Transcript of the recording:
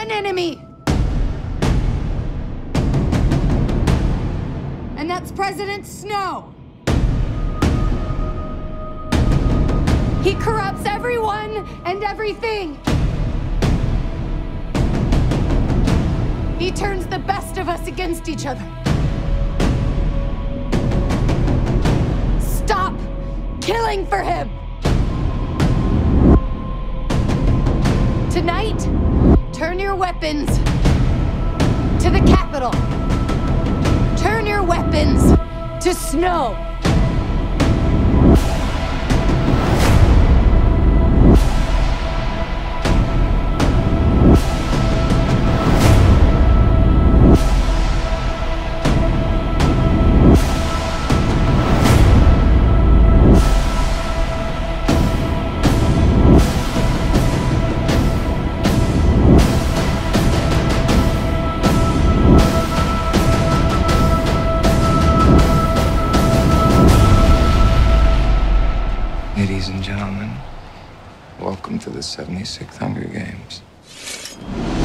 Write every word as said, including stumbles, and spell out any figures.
an enemy. And that's President Snow. He corrupts everyone and everything. He turns the best of us against each other. Stop killing for him! Tonight, turn your weapons to the Capitol. Turn your weapons to Snow. Ladies and gentlemen, welcome to the seventy-sixth Hunger Games.